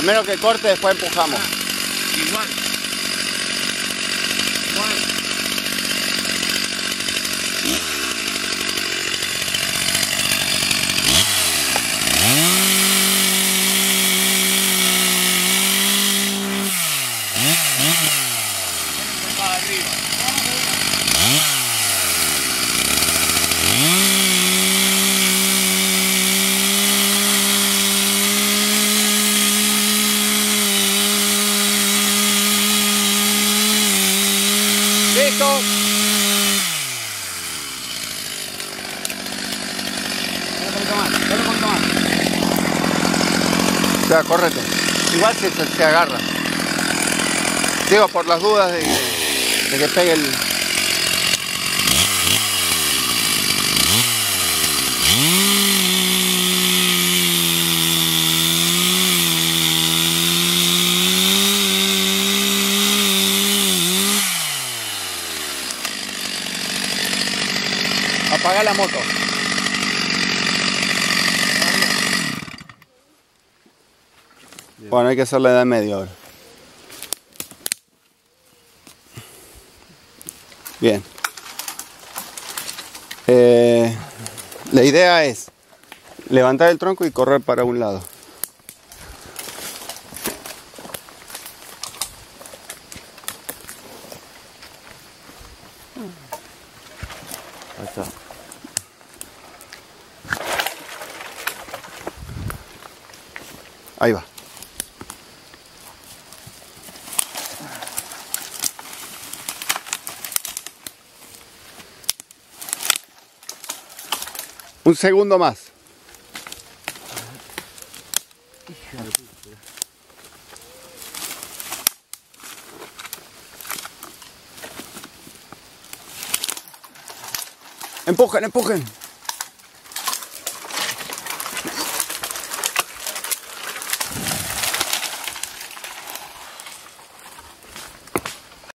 Primero que corte, después empujamos. Igual. Para arriba. ¡Listo! Dale un poquito más. Ya, córrete. Igual se agarra. Digo, por las dudas de que pegue el... Apaga la moto. Bueno, hay que hacerle de medio ahora. Bien. La idea es levantar el tronco y correr para un lado. Ahí está. Ahí va. Un segundo más. Empujen, empujen.